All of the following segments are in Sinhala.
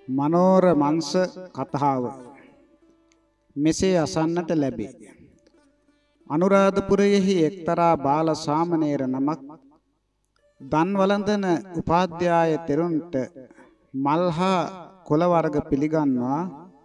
මනෝර මංශ කතාව මෙසේ අසන්නට ලැබේ. අනුරාධපුරයෙහි එක්තරා බාල සාමණේර නමක් දන් වළඳන උපාධ්‍යාය තෙරුන්ට මල්හා කොළ වර්ග පිළිගන්වා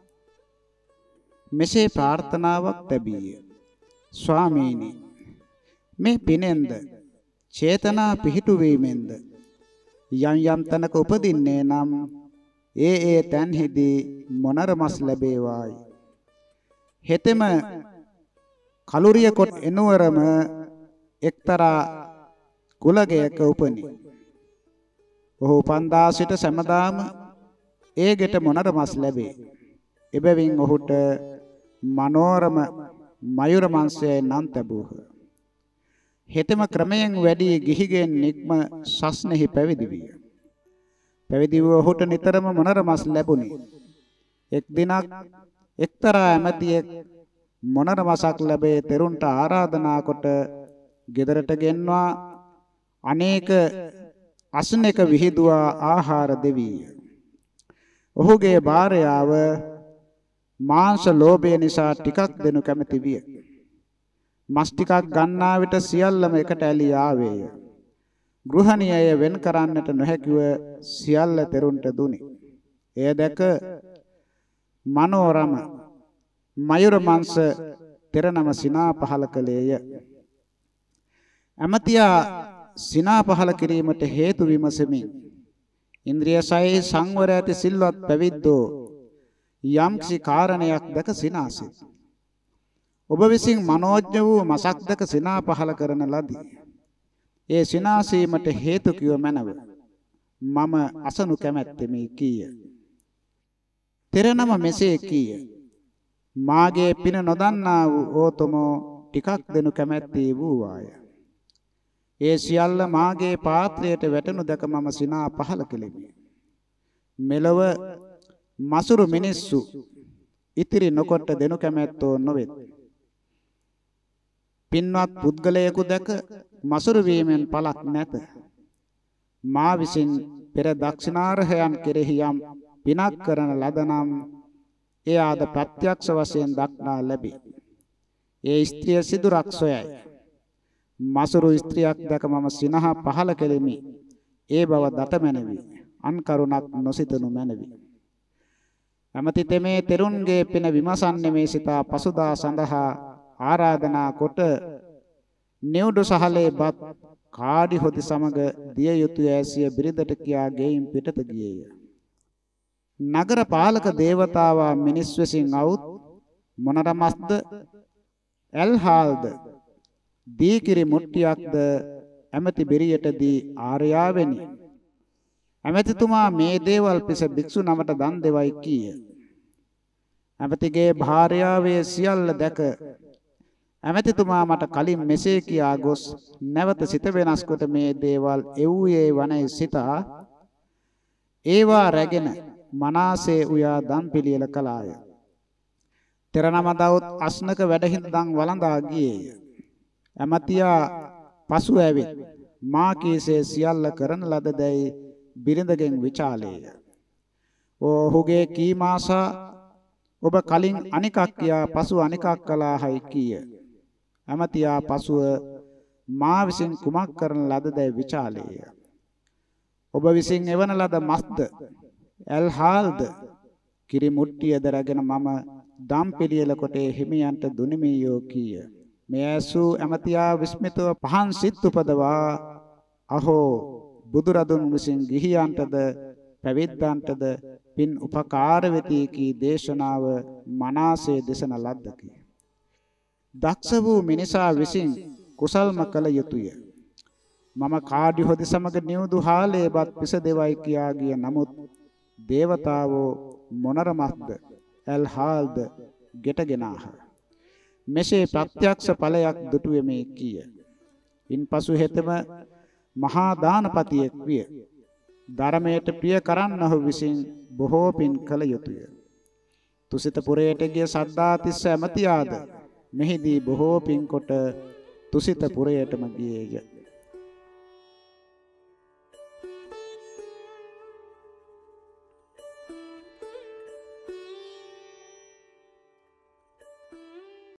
මෙසේ ප්‍රාර්ථනාවක් ලැබීය. ස්වාමීනි, මේ පිනෙන්ද චේතනා පිහිටුවීමෙන්ද යම් යම් තැනක උපදින්නේ නම් ඒ තැන්හිදී මොනර මස් ලැබේවායි. හෙතෙම කලුරිය කොට එනුවරම එක්තරා කුලගයක උපනි. ඔහු උපන්දා සිට සෑමදාම ඒ ගෙට මොනර මස් ලැබේ. එබැවින් ඔහුට මනෝරම මයුර මංශය නම් ලැබූහ. හෙතෙම ක්‍රමයෙන් වැඩි ගිහිගෙන් නික්ම සස්නෙහි පැවිදි විය. පැවිදි වූ ඔහුට නිතරම මොනර මස් ලැබුණි. එක් දිනක් එක්තරා ඇමතියෙක් මොනර මසක් ලැබේ තෙරුන්ට ආරාධනා කොට ගෙදරට ගෙන්වා අනේක අසුනක විහිදුවා ආහාර දෙවීය. ඔහුගේ භාර්යාව මාංශ ලෝභය නිසා ටිකක් දෙනු කැමති විය. මස් ටිකක් ගන්නා විට සියල්ලම එකට ඇලී ආවේය. ගෘහණියය වෙන් කරන්නට නොහැකිව සියල්ල තෙරුන්ට දුනි. එය දැක මනෝරම මයුර මංශ තෙරනම සිනා පහල කළේය. ඇමතියා සිනා පහල කිරීමට හේතු විමසමින් ඉන්ද්‍රිය සයේ සංවර ඇති සිල්වත් පැවිද්දෝ යම්කිසි කාරණයක් දැක සිනාසෙත්. ඔබ විසින් මනෝජ්‍ය වූ මසක් දැක සිනා පහල කරන ලදී. ඒ සිනාසීමට හේතු කිව මැනව. මම අසනු කැමැත්තෙමි කීය. තෙරනම මෙසේ කීය. මාගේ පින නොදන්නා වූ ඕතමෝ ටිකක් දෙනු කැමැත්තේ වූවාය. ඒ සියල්ල මාගේ පාත්‍රයට වැටෙනු දැක මම සිනා පහල කෙලෙමි. මෙලව මසුරු මිනිස්සු ඉතිරි නොකොට දෙනු කැමැත්තෝ නොවෙත්. පින්වත් පුද්ගලයෙකු දැක මසුරු වීමෙන් පළක් නැත. මා විසින් පෙර දක්ෂිනාර්හයන් කෙරෙහි යම් පිනක් කරන ලදනම් එය ආද ප්‍රත්‍යක්ෂ වශයෙන් දක්නා ලැබේ. ඒ ස්ත්‍රිය සිදුරක් සොයයි. මසුරු ස්ත්‍රියක් දැක මම සිනහ පහල කෙලිමි. ඒ බව දත මැනවි. අන් කරුණක් නොසිතනු මැනවි. ඇමති තෙමේ තෙරුන්ගේ පින විමසන්නේ මේ සිතා පසුදා සඳහා ආරාධනා කොට නිවුඩු සහලේ බත් කාඩි හොදි සමග දිය යුතුය ඇසිය බිරිඳට කියා ගෙයින් පිටත ගියේය. නගර පාලක දේවතාවා මිනිස් විසින් අවුත් මොනරමස්ද ඇල්හාල්ද දීකිරි මුට්ටියක්ද ඇමති බිරියට දී ආර්යාවෙනි. ඇමතිතුමා මේ දේවල් පිස භික්ෂු නමට දන් දෙවයි කීය. ඇමතිගේ භාර්යාවේ සියල්ල දැක ඇමතිතුමා මට කලින් මෙසේ කියා ගොස් නැවත සිත වෙනස් කොට මේ දේවල් එව්වේ වනයි සිතා ඒවා රැගෙන මනාසේ උයා දන් පිළියෙල කළාය. තෙරනම දවුත් අස්නක වැඩහිඳ දන් වළඳා ගියේය. ඇමතියා පසු ඇවිත් මා කීසේ සියල්ල කරන ලදදැයි බිරිඳගෙන් විචාලේය. ඔහුගේ කීමාසා ඔබ කලින් අනිකක් කියා පසු අනිකක් කළාහයි කීය. ඇමතියා පසුව මා විසින් කුමක් කරන ලදදැයි විචාලේය. ඔබ විසින් එවන ලද මස්ද ඇල්හාල්ද කිරි මුට්ටියද රැගෙන මම දම් පිළියෙල කොටේ හිමියන්ට දුනිමියෝ කීය. මෙය ඇසූ ඇමතියා විස්මිතව පහන් සිත් උපදවා අහෝ බුදුරදුන් විසින් ගිහියන්ටද පැවිද්දන්ටද පින් උපකාර වෙති කී දේශනාව මනාසේ දේශන ලද්දකි. දක්ෂ වූ මිනිසා විසින් කුසල්ම කළ යුතුය. මම කාඩි හොදි සමග නිවුදු හාලේපත් පිස දෙවයි කියා ගිය නමුත් දේවතාවෝ මොනරමස්ද ඇල්හාල්ද ගෙටගෙනාහ. මෙසේ ප්‍රත්‍යක්ෂ ඵලයක් දුටුවෙමි කීය. ඉන්පසු හෙතෙම මහා දානපතියෙක් විය. ධර්මයට ප්‍රිය කරන්නහු විසින් බොහෝ පින් කළ යුතුය. තුසිත පුරයට ගිය සද්ධාතිස්ස ඇමතියාද මෙහිදී බොහෝ පින් කොට තුසිත පුරයටම ගියේය.